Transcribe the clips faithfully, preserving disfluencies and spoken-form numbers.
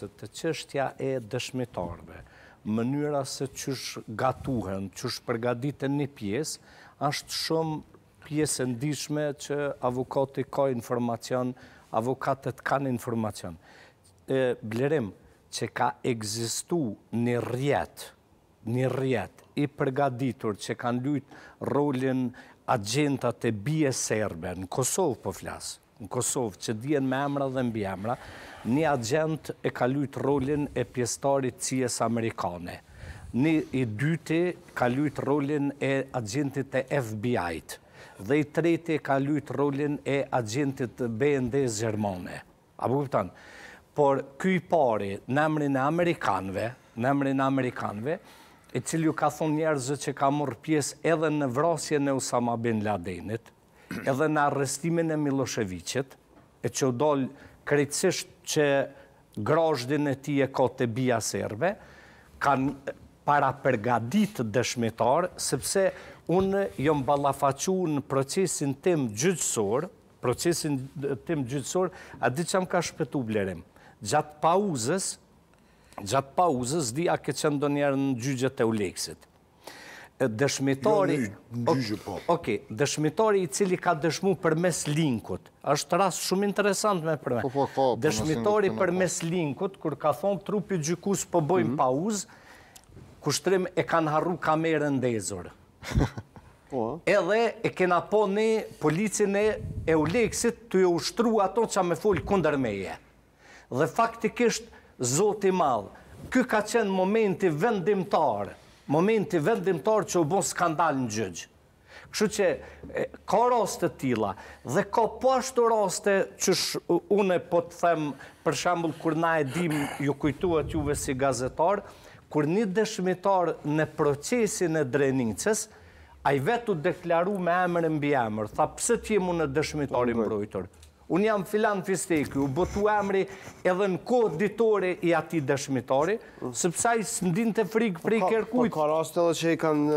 se të çështja e dëshmitarëve, mënyra se qysh gatuhen, qysh përgatiten një pjesë, është shumë pjesë e ndishme që avukati ka informacion, avukatët kanë informacion. E, Blerim, që ka egzistu një rjet, një rjet i përgatitur që kanë luajtur rolin agjentat e bie serbe, në Kosovë po flasë, në Kosovë, që dihen me emra dhe mbi emra, një agent e ka luajtur rolin e pjesëtarit C I A-s amerikane. Një i dyti ka luajtur rolin e agentit e F B I-t. Dhe i treti ka luajtur rolin e agentit B N D gjermane. A po kupton? Por ky i pari, në emrin e Amerikanëve, në emrin e Amerikanëve, i cili ju ka thonë njerëzve që ka marrë pjesë edhe në vrasjen e Osama bin Ladenit, edhe në arrestimin e Miloševićit, e që u dol krejtësisht që grazhdin e tij e ka te bija serbe, kanë para përgatit dëshmitar, sepse unë jom ballafaqu në procesin tim gjyqësor, procesin tim gjyqësor, a di që më ka shpëtu Blerim. Gjatë pauzës, gjatë pauzës, dhja ke qenë ndonjëherë në gjyqet e Uleksit. Dëshmitari... Jo, në gjyqe, po. Oke, dëshmitari i cili ka dëshmu përmes linkut, është rast shumë interesant me përme. Po, po, po, Dëshmitari përmes linkut, kur ka thonë trupi gjykus po bojmë pauzë, kushtrim e kanë harru kamerën ndezur. Edhe e kena po ne policin e Euleksit të ju ushtru ato që me folë kundër meje. Dhe faktikisht, zoti madh, ky ka qenë momenti vendimtar, momenti vendimtar që u bo skandal në gjyq. Kështu që ka raste tilla dhe ka po ashtu raste që une po të them, për shembull kur na e dim, ju kujtuat juve si gazetar, kur një dëshmitar në procesin e Drenicës, a i vetu deklaru me emër e mbi emër, tha pse t'jemu në dëshmitari mbrojtur. Unë jam Filan Fisteki, u botu emri edhe në kohë ditore i ati dëshmitari, sepse a i s'ndin të frikë për i kërkujt. Po ka raste edhe që i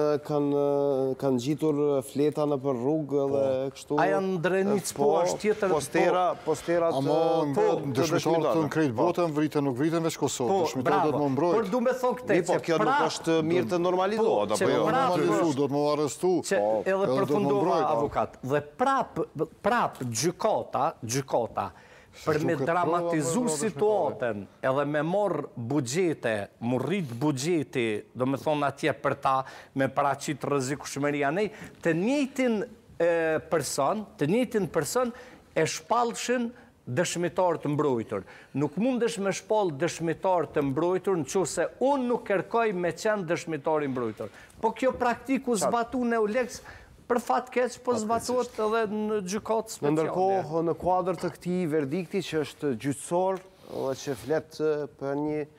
kanë gjitur fleta në për rrugë dhe kështu... A janë Drenic, po, është tjetër... Posterat Ama në dëshmitarët të në krejt botën, vritën nuk vritën veç Kosovë, dëshmitarët do të më mbrojt. Por du me thonë këte që Po, kjo nuk është mirë të normalizohet, apo jo? Normalizu, do të më arrestu, edhe përfundova avokat. Dhe prap gjykata, gjykata, për me dramatizu situatën edhe me morë bugjete, mu rrit bugjeti, do me thonë atje për ta, me paraqit rrezikueshmëria nej, të njëjtin person, të njëjtin person e shpallshin dëshmitar të mbrojtur. Nuk mundesh me shpall dëshmitar të mbrojtur nëse unë nuk kërkoj me qenë dëshmitar i mbrojtur. Po kjo praktiku zbatu në Euleks, për fat keq, po zbatuat edhe në gjykatë speciale. Ndërkohë, në kuadër të këtij verdikti që është gjyqësor, dhe që flet për një